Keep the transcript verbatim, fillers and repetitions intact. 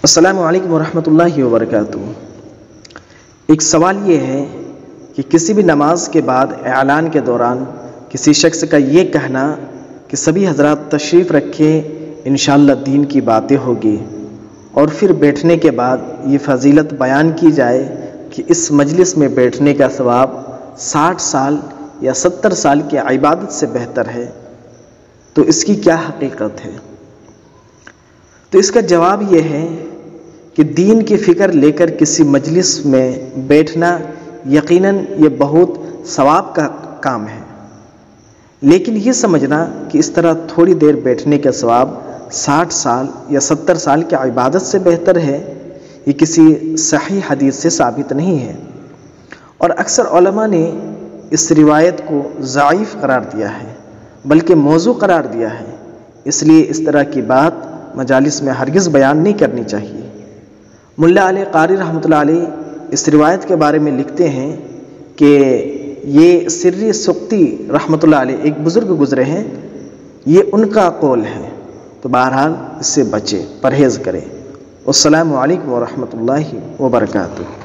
السلام علیکم ورحمۃ اللہ وبرکاتہ۔ ایک سوال یہ ہے کہ کسی بھی نماز کے بعد اعلان کے دوران کسی شخص کا یہ کہنا کہ سبھی حضرات تشریف رکھیں انشاءاللہ دین کی باتیں ہوگی، اور پھر بیٹھنے کے بعد یہ فضیلت بیان کی جائے کہ اس مجلس میں بیٹھنے کا ثواب ساٹھ سال یا ستر سال کی عبادت سے بہتر ہے، تو اس کی کیا حقیقت ہے؟ تو اس کا جواب یہ ہے کہ دین کی فکر لے کر کسی مجلس میں بیٹھنا یقیناً یہ بہت ثواب کا کام ہے، لیکن یہ سمجھنا کہ اس طرح تھوڑی دیر بیٹھنے کا ثواب ساٹھ سال یا ستر سال کی عبادت سے بہتر ہے، یہ کسی صحیح حدیث سے ثابت نہیں ہے، اور اکثر علماء نے اس روایت کو ضعیف قرار دیا ہے بلکہ موضوع قرار دیا ہے۔ اس لیے اس طرح کی بات مجالس میں ہرگز بیان نہیں کرنی چاہیے۔ ملا علی قاری رحمۃ اللہ علیہ اس روایت کے بارے میں لکھتے ہیں کہ یہ سری سقطی رحمۃ اللہ علیہ ایک بزرگ گزرے ہیں، یہ ان کا قول ہے، تو بہرحال اس سے بچے، پرہیز کریں۔ السلام علیکم ورحمۃ اللہ وبرکاتہ۔